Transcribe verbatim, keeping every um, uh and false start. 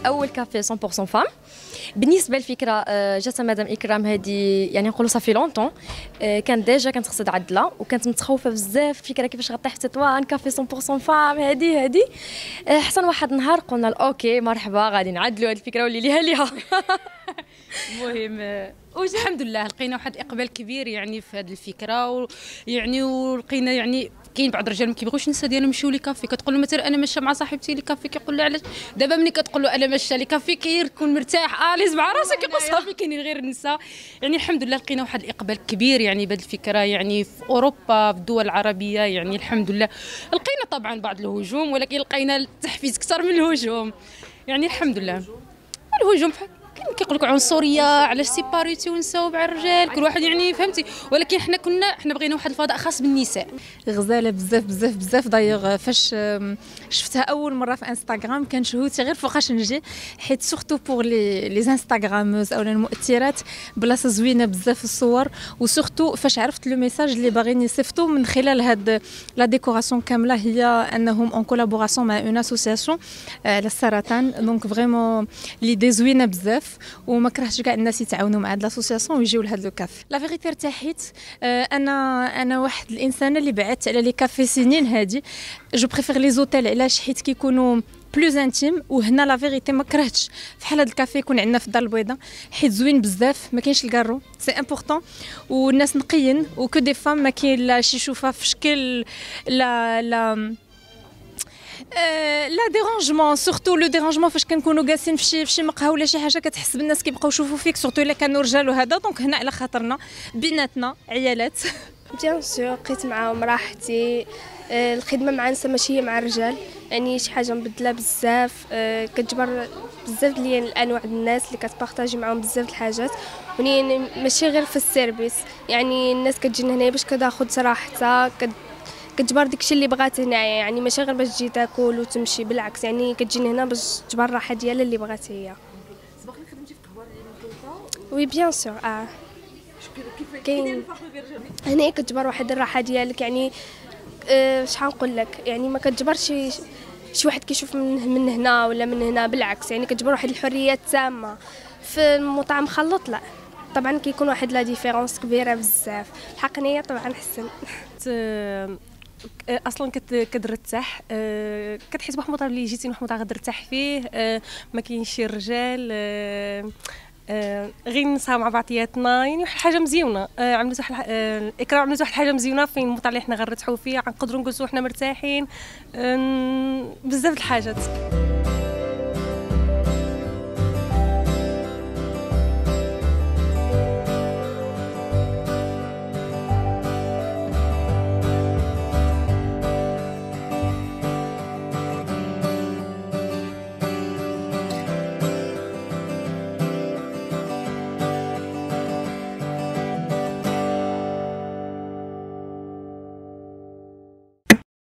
اول كافي مية بالمية فام. بالنسبه للفكره جات مدام اكرام هذه يعني نقولوا صافي لونطون، كانت ديجا كانت خصها تعدلها وكانت متخوفه بزاف الفكره كيفاش غطيح في تطوان كافي مية بالمية فام هذه هذه حسن واحد النهار قلنا اوكي مرحبا غادي نعدلوا هذه الفكره واللي ليها ليها. المهم الحمد لله لقينا واحد اقبال كبير يعني في هذه الفكره، ويعني ولقينا يعني كاين بعض الرجال ما كيبغيوش النساء ديالهم يمشيو لي كافي، كتقول له مثلا انا ماشيه مع صاحبتي لي كافي كيقول لها علاش. دابا ملي كتقول له انا ماشيه لي كافي كيكون مرتاح اليز مع راسو كيقول صافي كاينين غير النساء. يعني الحمد لله لقينا واحد الاقبال كبير يعني بهذه الفكره يعني في اوروبا في الدول العربيه يعني الحمد لله. لقينا طبعا بعض الهجوم ولكن لقينا التحفيز اكثر من الهجوم يعني الحمد لله. الهجوم كيقول لك عنصريه علاش سيباريتي ونساو مع الرجال كل واحد يعني فهمتي، ولكن حنا كنا حنا بغينا واحد الفضاء خاص بالنساء. غزاله بزاف بزاف بزاف دايوغ فاش شفتها اول مره في انستغرام كان شهوتي غير فوقاش نجي، حيت سورتو بور لي لي انستغراموز او المؤثرات بلاصه زوينه بزاف الصور، وسورتو فاش عرفت لو ميساج اللي باغيين يصيفطوا من خلال هاد لا ديكوراسيون كامله هي انهم اون كولابوراسيون مع اون اسوسياسيون على السرطان. دونك فريمون ليدي زوينه بزاف وما كرهتش كاع الناس يتعاونوا مع هاد لاسوسياسيون ويجيو لهاد لو كافي. لا فيغيتي ارتحيت. انا انا واحد الانسانه اللي بعدت على لي كافي سنين هادي، جو بريفير لي زوتيل علاش حيت كيكونوا بلوز انتيم، وهنا لا فيغيتي ما كرهتش بحال هاد الكافي يكون عندنا في الدار البيضاء حيت زوين بزاف ما كاينش الكارو سي امبورطون والناس نقيين وكو دي فام ما كاين لا شي شوفه في شكل لا لا لا ديرونجمون سورتو لو ديرونجمون فاش كنكونوا جالسين في شي في شي مقهى ولا شي حاجه كتحس بالناس كيبقاو يشوفوا فيك سورتو الا كانوا رجال وهذا. دونك هنا على خاطرنا بيناتنا عيالات بيان سور لقيت معاهم راحتي. الخدمه مع النساء ماشي هي مع الرجال يعني شي حاجه مبدله بزاف، كتجبر بزاف ديال الانواع الناس اللي كتبارطاجي معاهم بزاف الحاجات، يعني ماشي غير في السيرفيس يعني الناس كتجي هنا باش كتاخذ راحتها كتجبر داكشي اللي بغات هنايا يعني ماشي غير باش تجي تاكل وتمشي، بالعكس يعني كتجيني هنا باش تجبر الراحه ديالها اللي بغات هي. سبق لك خدمتي في قهوه المنطقه؟ وي بيان سور اه كاين هنا كتجبر واحد الراحه ديالك يعني أه شحال نقول لك يعني ما كتجبرش شي شي واحد كيشوف من, من هنا ولا من هنا، بالعكس يعني كتجبر واحد الحريه التامه. في المطعم مخلط لا طبعا كيكون واحد لا ديفيرونس كبيره بزاف. الحقنيه طبعا حسن اصلا كترتاح كتحس بواحد المطعم اللي جيتي لواحد المطعم غترتاح فيه، ما كاينش شي رجال غير نساو مع بعضياتنا يعني واحد الحاجه مزيونه. عملت واحد الاكرام عملت واحد الحاجه مزيونه فين المطعم اللي حنا غنرتاحوا فيه غنقدروا نجلسوا حنا مرتاحين بزاف د الحاجات.